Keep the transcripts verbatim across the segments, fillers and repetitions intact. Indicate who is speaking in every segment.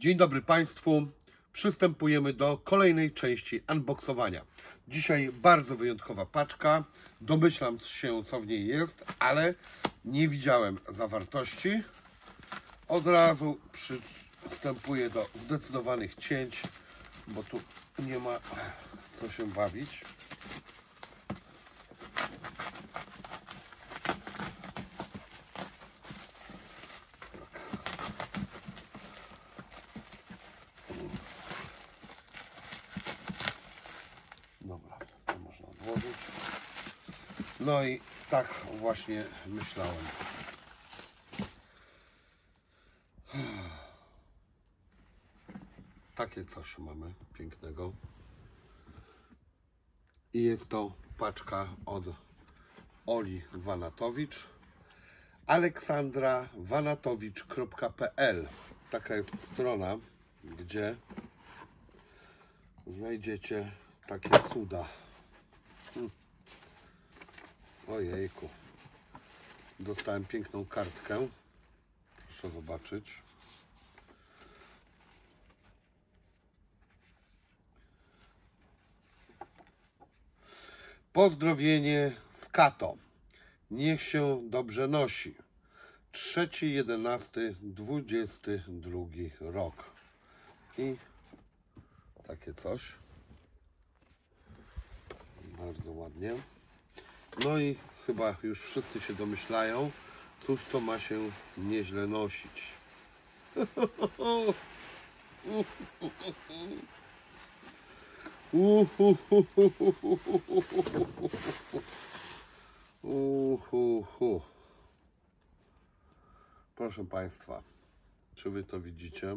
Speaker 1: Dzień dobry Państwu. Przystępujemy do kolejnej części unboxowania. Dzisiaj bardzo wyjątkowa paczka. Domyślam się, co w niej jest, ale nie widziałem zawartości. Od razu przystępuję do zdecydowanych cięć, bo tu nie ma co się bawić. Dobra, to można odłożyć. No i tak właśnie myślałem. Takie coś mamy pięknego. I jest to paczka od Oli Wanatowicz. aleksandra wanatowicz kropka p l. Taka jest strona, gdzie znajdziecie takie cuda. Hmm. Ojejku. Dostałem piękną kartkę. Proszę zobaczyć. Pozdrowienie z Kato. Niech się dobrze nosi. trzeci jedenasty dwudziesty drugi rok. I takie coś. Bardzo ładnie. No i chyba już wszyscy się domyślają, cóż to ma się nieźle nosić. Uhuhu. Proszę Państwa, czy Wy to widzicie?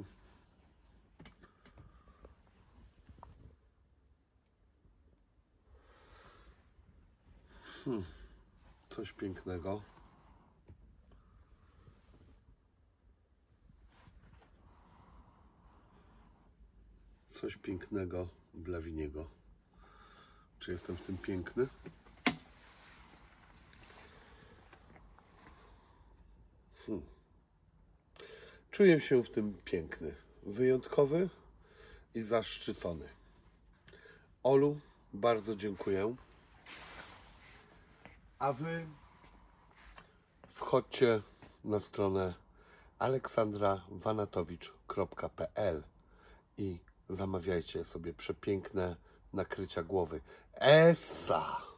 Speaker 1: Hmm. Coś pięknego. Coś pięknego dla Winiego. Czy jestem w tym piękny? Hmm. Czuję się w tym piękny, wyjątkowy i zaszczycony. Olu, bardzo dziękuję. A Wy wchodźcie na stronę aleksandra wanatowicz kropka p l i zamawiajcie sobie przepiękne nakrycia głowy. Essa!